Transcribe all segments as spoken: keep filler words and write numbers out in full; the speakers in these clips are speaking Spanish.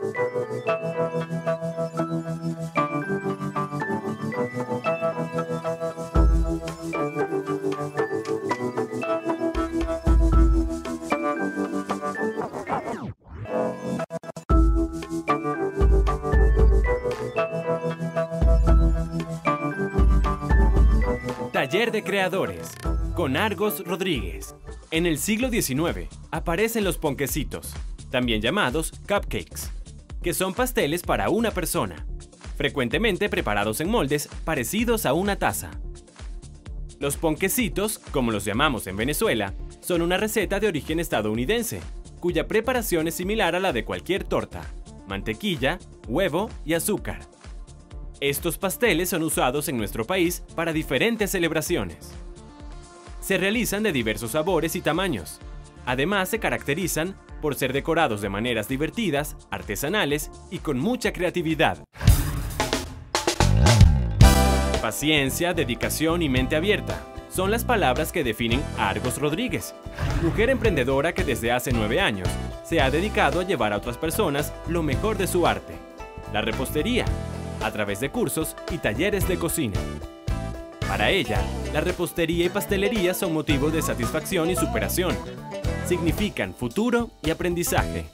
Taller de Creadores, con Argos Rodríguez. En el siglo diecinueve aparecen los ponquecitos, también llamados cupcakes, que son pasteles para una persona, frecuentemente preparados en moldes parecidos a una taza. Los ponquecitos, como los llamamos en Venezuela, son una receta de origen estadounidense, cuya preparación es similar a la de cualquier torta: mantequilla, huevo y azúcar. Estos pasteles son usados en nuestro país para diferentes celebraciones. Se realizan de diversos sabores y tamaños. Además, se caracterizan por ser decorados de maneras divertidas, artesanales y con mucha creatividad. Paciencia, dedicación y mente abierta son las palabras que definen a Argos Rodríguez, mujer emprendedora que desde hace nueve años se ha dedicado a llevar a otras personas lo mejor de su arte, la repostería, a través de cursos y talleres de cocina. Para ella, la repostería y pastelería son motivos de satisfacción y superación. Significan futuro y aprendizaje.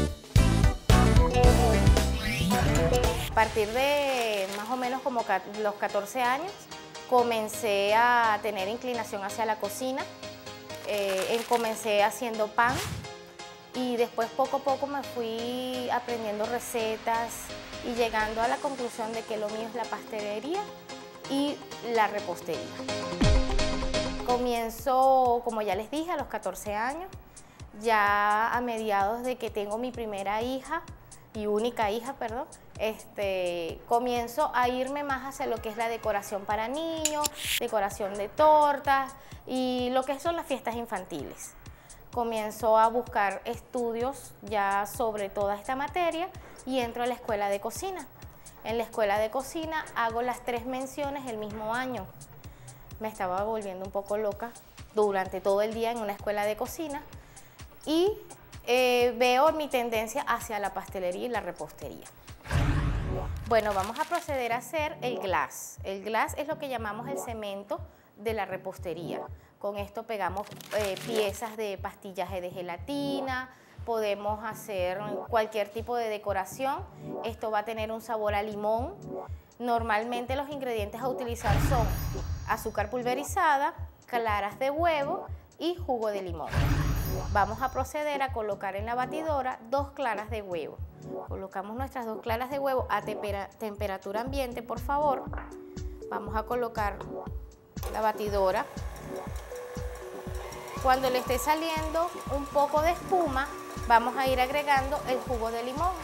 A partir de más o menos como los catorce años, comencé a tener inclinación hacia la cocina. Eh, comencé haciendo pan y después poco a poco me fui aprendiendo recetas y llegando a la conclusión de que lo mío es la pastelería y la repostería. Comienzo, como ya les dije, a los catorce años, ya a mediados de que tengo mi primera hija y única hija, perdón, este, comienzo a irme más hacia lo que es la decoración para niños, decoración de tortas y lo que son las fiestas infantiles. Comienzo a buscar estudios ya sobre toda esta materia y entro a la escuela de cocina. En la escuela de cocina hago las tres menciones el mismo año. Me estaba volviendo un poco loca durante todo el día en una escuela de cocina y eh, veo mi tendencia hacia la pastelería y la repostería. Bueno, vamos a proceder a hacer el glass. El glass es lo que llamamos el cemento de la repostería. Con esto pegamos eh, piezas de pastillaje de gelatina, podemos hacer cualquier tipo de decoración. Esto va a tener un sabor a limón. Normalmente los ingredientes a utilizar son azúcar pulverizada, claras de huevo y jugo de limón. Vamos a proceder a colocar en la batidora dos claras de huevo. Colocamos nuestras dos claras de huevo a tempera- temperatura ambiente, por favor. Vamos a colocar la batidora. Cuando le esté saliendo un poco de espuma, vamos a ir agregando el jugo de limón.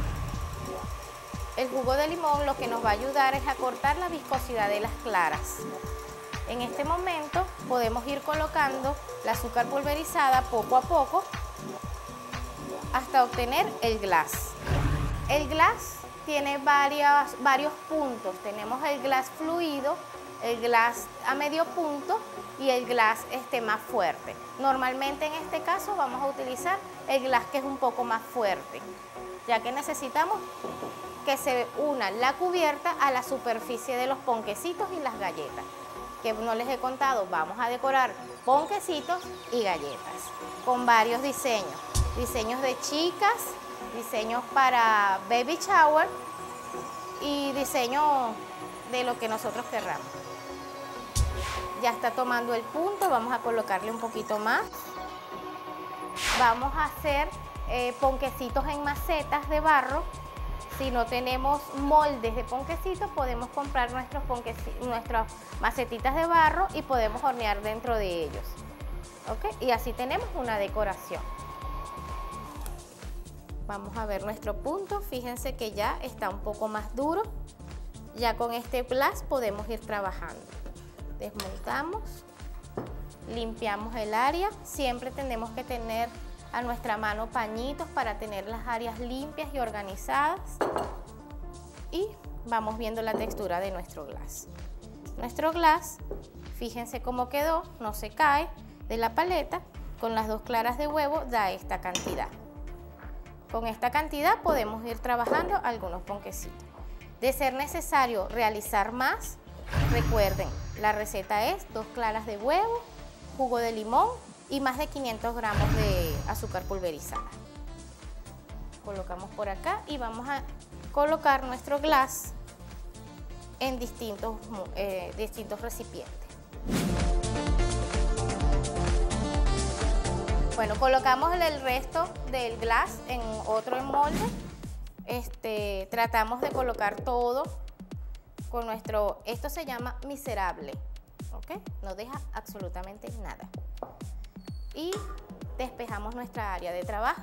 El jugo de limón lo que nos va a ayudar es a cortar la viscosidad de las claras. En este momento podemos ir colocando el azúcar pulverizada poco a poco hasta obtener el glass. El glass tiene varias, varios puntos. Tenemos el glass fluido, el glass a medio punto y el glass este, más fuerte. Normalmente en este caso vamos a utilizar el glass que es un poco más fuerte, ya que necesitamos que se una la cubierta a la superficie de los ponquecitos y las galletas. Que no les he contado, vamos a decorar ponquecitos y galletas con varios diseños. Diseños de chicas, diseños para baby shower y diseños de lo que nosotros querramos. Ya está tomando el punto, vamos a colocarle un poquito más. Vamos a hacer eh, ponquecitos en macetas de barro. Si no tenemos moldes de ponquecitos, podemos comprar nuestros nuestras macetitas de barro y podemos hornear dentro de ellos. ¿Okay? Y así tenemos una decoración. Vamos a ver nuestro punto. Fíjense que ya está un poco más duro. Ya con este glass podemos ir trabajando. Desmontamos, limpiamos el área. Siempre tenemos que tener a nuestra mano pañitos para tener las áreas limpias y organizadas. Y vamos viendo la textura de nuestro glass. Nuestro glass, fíjense cómo quedó, no se cae de la paleta. Con las dos claras de huevo da esta cantidad. Con esta cantidad podemos ir trabajando algunos ponquecitos. De ser necesario realizar más, recuerden, la receta es dos claras de huevo, jugo de limón y más de quinientos gramos de azúcar pulverizada. Colocamos por acá y vamos a colocar nuestro glass en distintos, eh, distintos recipientes. Bueno, colocamos el resto del glass en otro molde. Este, tratamos de colocar todo con nuestro, esto se llama miserable, ¿ok? No deja absolutamente nada. Y despejamos nuestra área de trabajo.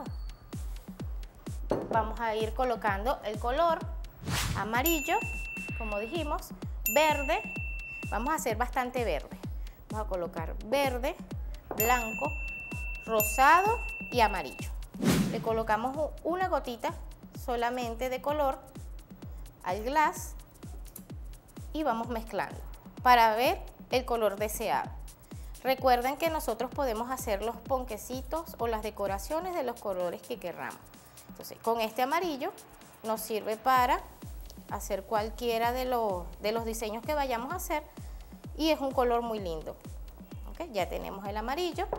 Vamos a ir colocando el color amarillo, como dijimos, verde, vamos a hacer bastante verde. Vamos a colocar verde, blanco, rosado y amarillo. Le colocamos una gotita solamente de color al glass y vamos mezclando para ver el color deseado. Recuerden que nosotros podemos hacer los ponquecitos o las decoraciones de los colores que querramos. Entonces, con este amarillo nos sirve para hacer cualquiera de los, de los diseños que vayamos a hacer y es un color muy lindo. ¿Okay? Ya tenemos el amarillo.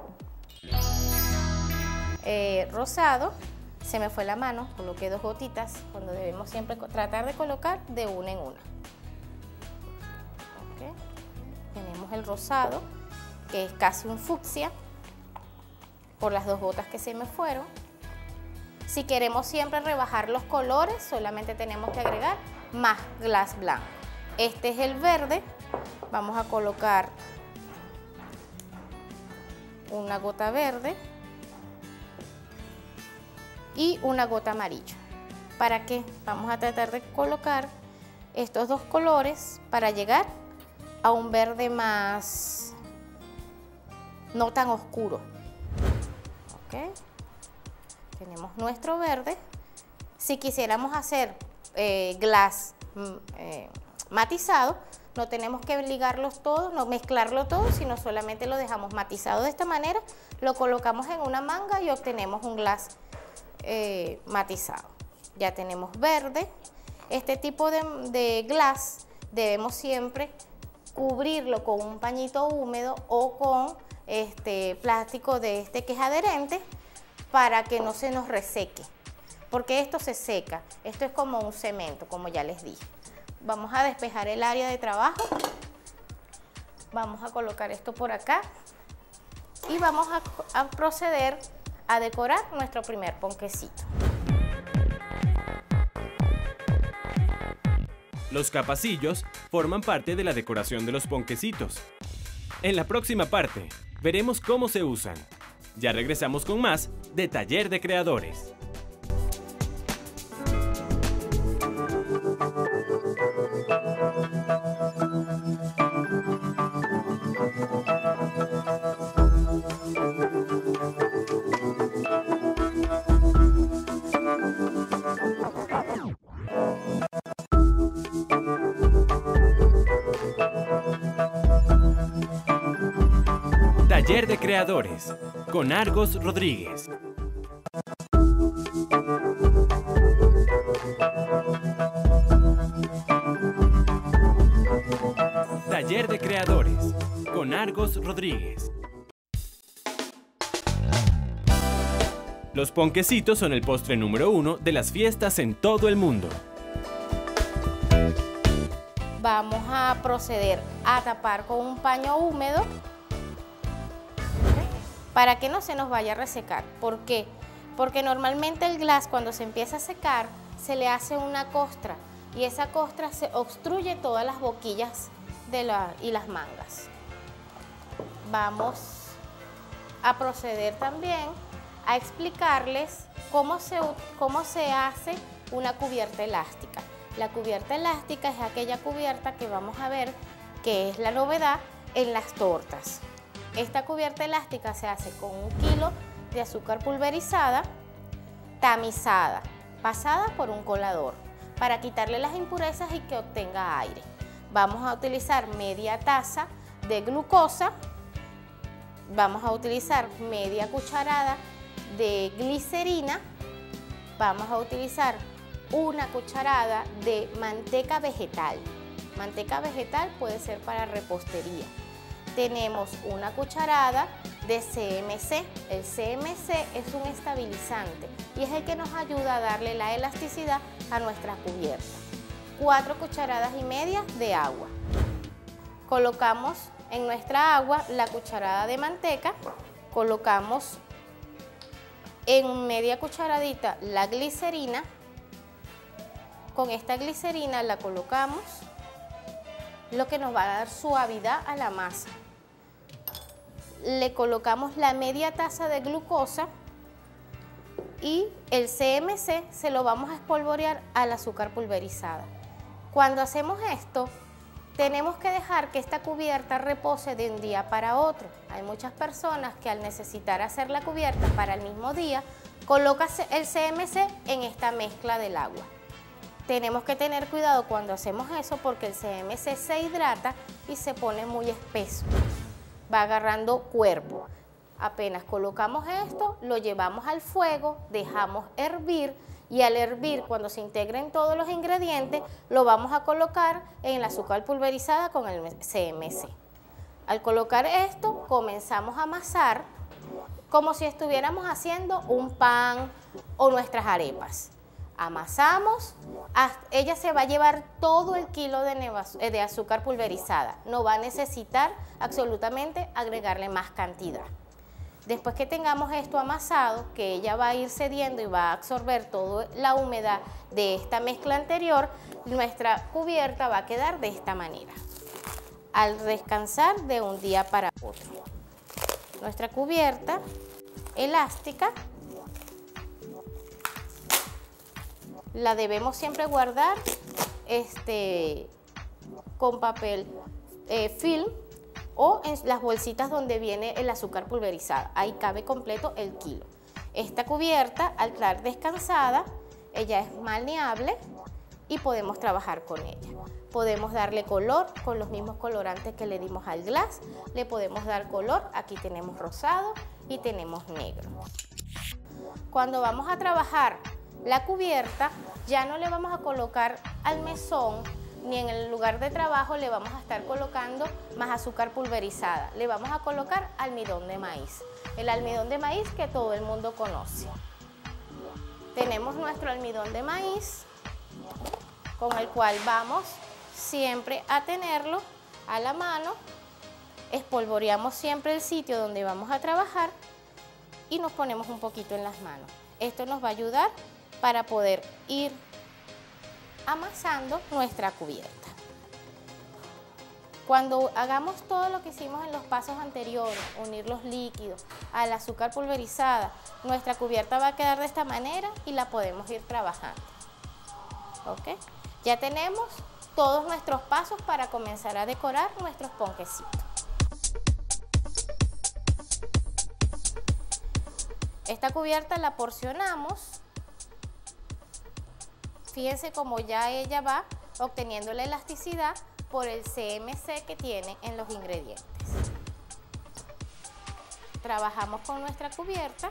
Eh, rosado, se me fue la mano, coloqué dos gotitas, cuando debemos siempre tratar de colocar de una en una. Okay. Tenemos el rosado, que es casi un fucsia, por las dos gotas que se me fueron. Si queremos siempre rebajar los colores, solamente tenemos que agregar más glass blanco. Este es el verde, vamos a colocar una gota verde y una gota amarillo. ¿Para qué? Vamos a tratar de colocar estos dos colores para llegar a un verde más, no tan oscuro. ¿Okay? Tenemos nuestro verde. Si quisiéramos hacer eh, glass eh, matizado, no tenemos que ligarlos todos, no mezclarlo todo, sino solamente lo dejamos matizado de esta manera, lo colocamos en una manga y obtenemos un glass eh, matizado. Ya tenemos verde. Este tipo de, de glass debemos siempre cubrirlo con un pañito húmedo o con este plástico de este que es adherente para que no se nos reseque, porque esto se seca, esto es como un cemento, como ya les dije. Vamos a despejar el área de trabajo, vamos a colocar esto por acá y vamos a, a proceder a decorar nuestro primer ponquecito. Los capacillos forman parte de la decoración de los ponquecitos. En la próxima parte, veremos cómo se usan. Ya regresamos con más de Taller de Creadores. Taller de Creadores con Argos Rodríguez. Taller de Creadores con Argos Rodríguez. Los ponquecitos son el postre número uno de las fiestas en todo el mundo. Vamos a proceder a tapar con un paño húmedo para que no se nos vaya a resecar. ¿Por qué? Porque normalmente el glass cuando se empieza a secar se le hace una costra y esa costra se obstruye todas las boquillas de la, y las mangas. Vamos a proceder también a explicarles cómo se, cómo se hace una cubierta elástica. La cubierta elástica es aquella cubierta que vamos a ver que es la novedad en las tortas. Esta cubierta elástica se hace con un kilo de azúcar pulverizada, tamizada, pasada por un colador, para quitarle las impurezas y que obtenga aire. Vamos a utilizar media taza de glucosa, vamos a utilizar media cucharada de glicerina vamos a utilizar una cucharada de manteca vegetal. Manteca vegetal puede ser para repostería. Tenemos una cucharada de C M C. El C M C es un estabilizante y es el que nos ayuda a darle la elasticidad a nuestra cubierta. Cuatro cucharadas y media de agua. Colocamos en nuestra agua la cucharada de manteca, colocamos en media cucharadita la glicerina. Con esta glicerina la colocamos, lo que nos va a dar suavidad a la masa. Le colocamos la media taza de glucosa y el C M C se lo vamos a espolvorear al azúcar pulverizada. Cuando hacemos esto, tenemos que dejar que esta cubierta repose de un día para otro. Hay muchas personas que al necesitar hacer la cubierta para el mismo día, colocan el C M C en esta mezcla del agua. Tenemos que tener cuidado cuando hacemos eso porque el C M C se hidrata y se pone muy espeso. Va agarrando cuerpo. Apenas colocamos esto, lo llevamos al fuego, dejamos hervir y al hervir, cuando se integren todos los ingredientes, lo vamos a colocar en el azúcar pulverizada con el C M C. Al colocar esto, comenzamos a amasar como si estuviéramos haciendo un pan o nuestras arepas. Amasamos, ella se va a llevar todo el kilo de, de azúcar pulverizada, no va a necesitar absolutamente agregarle más cantidad. Después que tengamos esto amasado, que ella va a ir cediendo y va a absorber toda la humedad de esta mezcla anterior, nuestra cubierta va a quedar de esta manera, al descansar de un día para otro. Nuestra cubierta elástica la debemos siempre guardar este, con papel eh, film o en las bolsitas donde viene el azúcar pulverizada. Ahí cabe completo el kilo. Esta cubierta, al estar descansada, ella es maleable y podemos trabajar con ella. Podemos darle color con los mismos colorantes que le dimos al glass. Le podemos dar color, aquí tenemos rosado y tenemos negro. Cuando vamos a trabajar la cubierta, ya no le vamos a colocar al mesón ni en el lugar de trabajo le vamos a estar colocando más azúcar pulverizada. Le vamos a colocar almidón de maíz. El almidón de maíz que todo el mundo conoce. Tenemos nuestro almidón de maíz con el cual vamos siempre a tenerlo a la mano. Espolvoreamos siempre el sitio donde vamos a trabajar y nos ponemos un poquito en las manos. Esto nos va a ayudar para poder ir amasando nuestra cubierta. Cuando hagamos todo lo que hicimos en los pasos anteriores, unir los líquidos al azúcar pulverizada, nuestra cubierta va a quedar de esta manera y la podemos ir trabajando. ¿Ok? Ya tenemos todos nuestros pasos para comenzar a decorar nuestros ponquecitos. Esta cubierta la porcionamos. Fíjense cómo ya ella va obteniendo la elasticidad por el C M C que tiene en los ingredientes. Trabajamos con nuestra cubierta.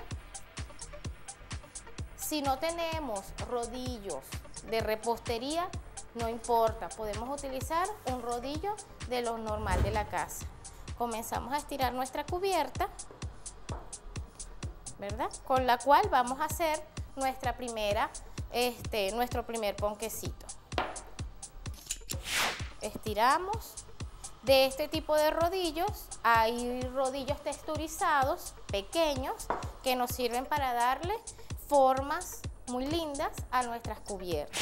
Si no tenemos rodillos de repostería, no importa, podemos utilizar un rodillo de lo normal de la casa. Comenzamos a estirar nuestra cubierta, ¿verdad? Con la cual vamos a hacer nuestra primera Este, nuestro primer ponquecito. Estiramos. De este tipo de rodillos, hay rodillos texturizados, pequeños, que nos sirven para darle formas muy lindas a nuestras cubiertas.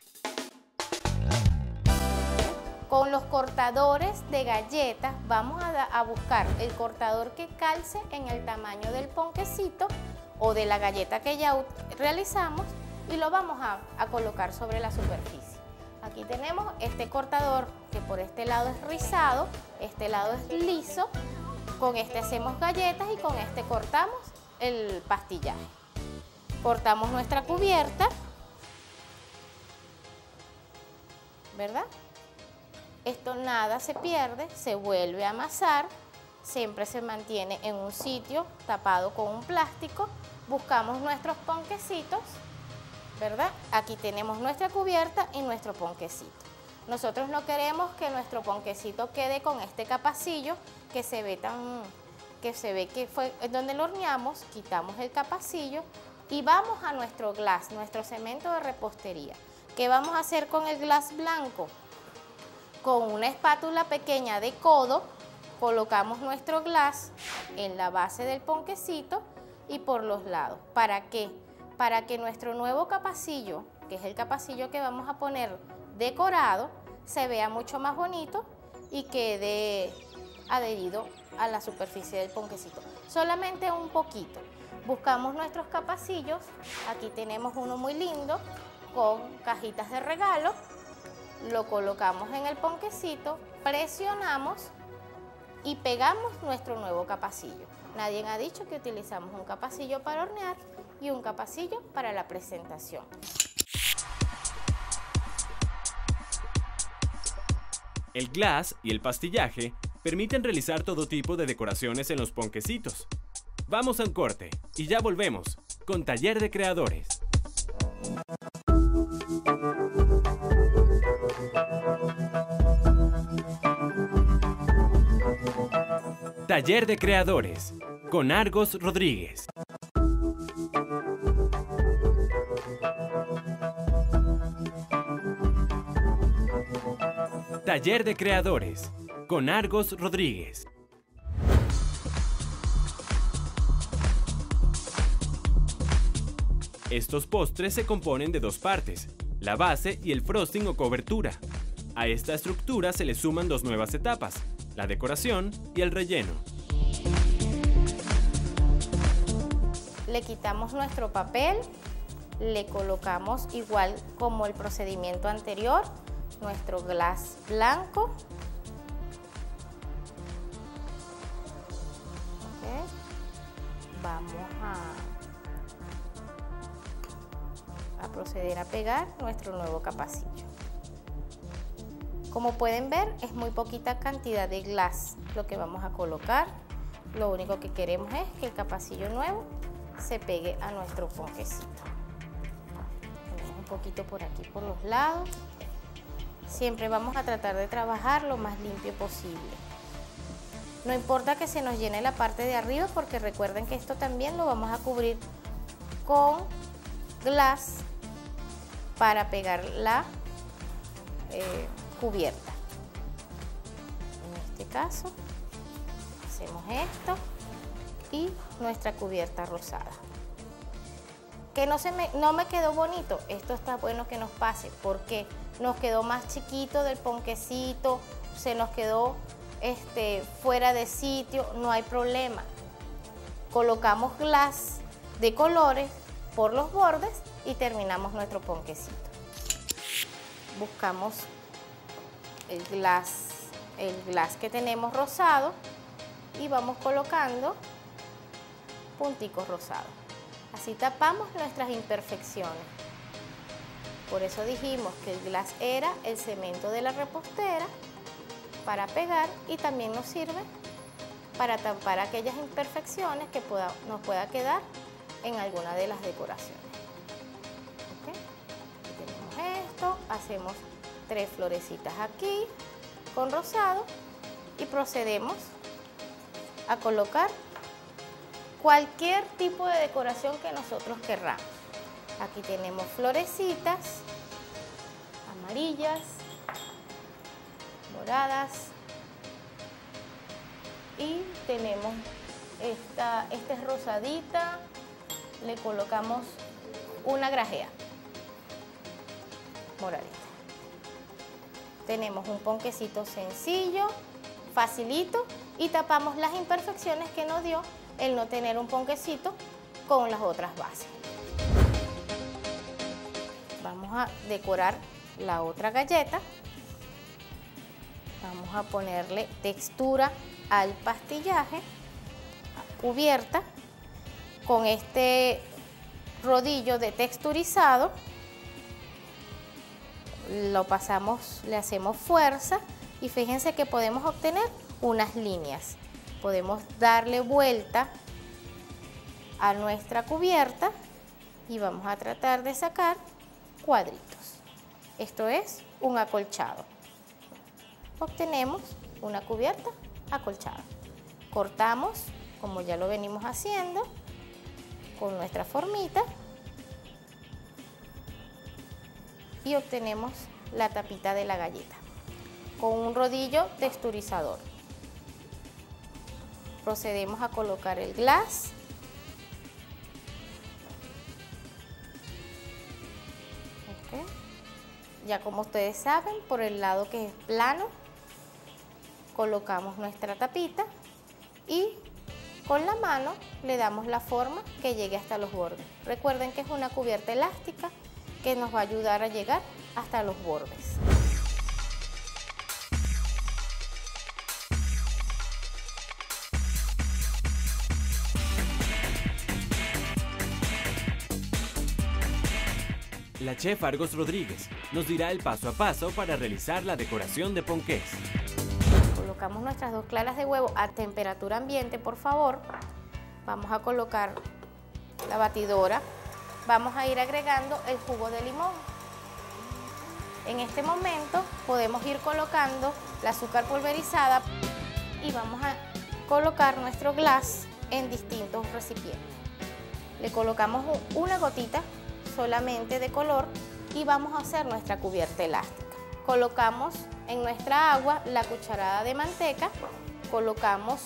Con los cortadores de galletas vamos a, a buscar el cortador que calce en el tamaño del ponquecito o de la galleta que ya realizamos y lo vamos a, a colocar sobre la superficie. Aquí tenemos este cortador que por este lado es rizado, este lado es liso, con este hacemos galletas y con este cortamos el pastillaje. Cortamos nuestra cubierta, ¿verdad? Esto nada se pierde, se vuelve a amasar, siempre se mantiene en un sitio tapado con un plástico. Buscamos nuestros ponquecitos ¿verdad? Aquí tenemos nuestra cubierta y nuestro ponquecito. Nosotros no queremos que nuestro ponquecito quede con este capacillo que se ve tan, que se ve que fue donde lo horneamos. Quitamos el capacillo y vamos a nuestro glass, nuestro cemento de repostería. ¿Qué vamos a hacer con el glass blanco? Con una espátula pequeña de codo, colocamos nuestro glass en la base del ponquecito y por los lados. ¿Para qué? Para que nuestro nuevo capacillo, que es el capacillo que vamos a poner decorado, se vea mucho más bonito y quede adherido a la superficie del ponquecito. Solamente un poquito. Buscamos nuestros capacillos. Aquí tenemos uno muy lindo con cajitas de regalo. Lo colocamos en el ponquecito, presionamos y pegamos nuestro nuevo capacillo. Nadie ha dicho que utilizamos un capacillo para hornear y un capacillo para la presentación. El glass y el pastillaje permiten realizar todo tipo de decoraciones en los ponquecitos. Vamos a un corte y ya volvemos con Taller de Creadores. Taller de Creadores con Argos Rodríguez. Taller de Creadores con Argos Rodríguez. Estos postres se componen de dos partes, la base y el frosting o cobertura. A esta estructura se le suman dos nuevas etapas, la decoración y el relleno. Le quitamos nuestro papel, le colocamos igual como el procedimiento anterior, nuestro glass blanco. Okay. Vamos a, a proceder a pegar nuestro nuevo capacillo. Como pueden ver, es muy poquita cantidad de glass lo que vamos a colocar. Lo único que queremos es que el capacillo nuevo se pegue a nuestro ponquecito. Ponemos un poquito por aquí, por los lados. Siempre vamos a tratar de trabajar lo más limpio posible. No importa que se nos llene la parte de arriba, porque recuerden que esto también lo vamos a cubrir con glass para pegar la eh, cubierta. En este caso, hacemos esto y nuestra cubierta rosada. Que no, se me, no me quedó bonito, esto está bueno que nos pase, porque nos quedó más chiquito del ponquecito, se nos quedó este, fuera de sitio, no hay problema. Colocamos glass de colores por los bordes y terminamos nuestro ponquecito. Buscamos el glass, el glass que tenemos rosado y vamos colocando punticos rosados. Así tapamos nuestras imperfecciones. Por eso dijimos que el glass era el cemento de la repostera para pegar y también nos sirve para tapar aquellas imperfecciones que pueda, nos pueda quedar en alguna de las decoraciones. ¿Okay? Aquí tenemos esto, hacemos tres florecitas aquí con rosado y procedemos a colocar cualquier tipo de decoración que nosotros querramos. Aquí tenemos florecitas amarillas, moradas y tenemos esta, esta es rosadita, le colocamos una grajea moradita. Tenemos un ponquecito sencillo, facilito y tapamos las imperfecciones que nos dio el no tener un ponquecito con las otras bases. Vamos a decorar la otra galleta. Vamos a ponerle textura al pastillaje, cubierta con este rodillo de texturizado. Lo pasamos, le hacemos fuerza y fíjense que podemos obtener unas líneas. Podemos darle vuelta a nuestra cubierta y vamos a tratar de sacar cuadritos. Esto es un acolchado. Obtenemos una cubierta acolchada. Cortamos, como ya lo venimos haciendo, con nuestra formita y obtenemos la tapita de la galleta con un rodillo texturizador. Procedemos a colocar el glass. Okay. Ya como ustedes saben, por el lado que es plano, colocamos nuestra tapita y con la mano le damos la forma que llegue hasta los bordes. Recuerden que es una cubierta elástica que nos va a ayudar a llegar hasta los bordes. La chef Argos Rodríguez nos dirá el paso a paso para realizar la decoración de ponqués. Colocamos nuestras dos claras de huevo a temperatura ambiente, por favor. Vamos a colocar la batidora. Vamos a ir agregando el jugo de limón. En este momento podemos ir colocando el azúcar pulverizada y vamos a colocar nuestro glass en distintos recipientes. Le colocamos una gotita solamente de color y vamos a hacer nuestra cubierta elástica. Colocamos en nuestra agua la cucharada de manteca, colocamos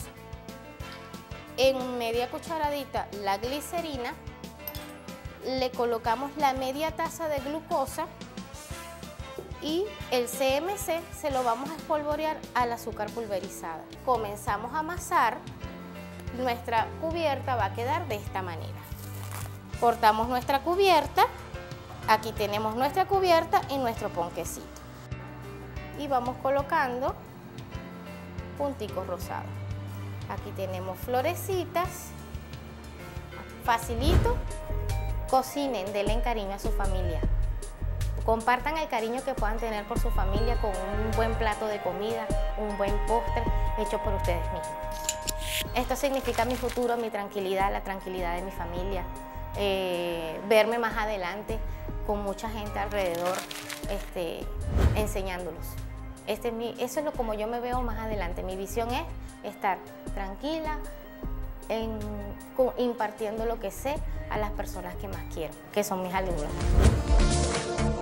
en media cucharadita la glicerina, le colocamos la media taza de glucosa y el C M C se lo vamos a espolvorear al azúcar pulverizada. Comenzamos a amasar, nuestra cubierta va a quedar de esta manera. Cortamos nuestra cubierta, aquí tenemos nuestra cubierta y nuestro ponquecito. Y vamos colocando punticos rosados. Aquí tenemos florecitas, facilito. Cocinen, denle cariño a su familia. Compartan el cariño que puedan tener por su familia con un buen plato de comida, un buen postre hecho por ustedes mismos. Esto significa mi futuro, mi tranquilidad, la tranquilidad de mi familia. Eh, verme más adelante con mucha gente alrededor este, enseñándolos. Este es mi, eso es lo como yo me veo más adelante. Mi visión es estar tranquila, en, impartiendo lo que sé a las personas que más quiero, que son mis alumnos.